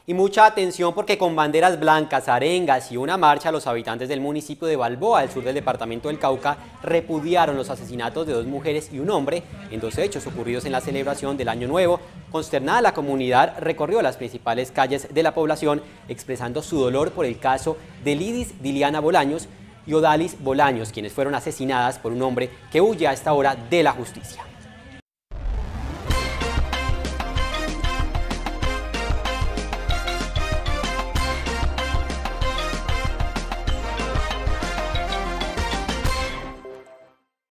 Y mucha atención porque con banderas blancas, arengas y una marcha, los habitantes del municipio de Balboa, al sur del departamento del Cauca, repudiaron los asesinatos de 2 mujeres y un hombre en 2 hechos ocurridos en la celebración del Año Nuevo. Consternada, la comunidad recorrió las principales calles de la población expresando su dolor por el caso de Lidis Diliana Bolaños y Odalis Bolaños, quienes fueron asesinadas por un hombre que huye a esta hora de la justicia.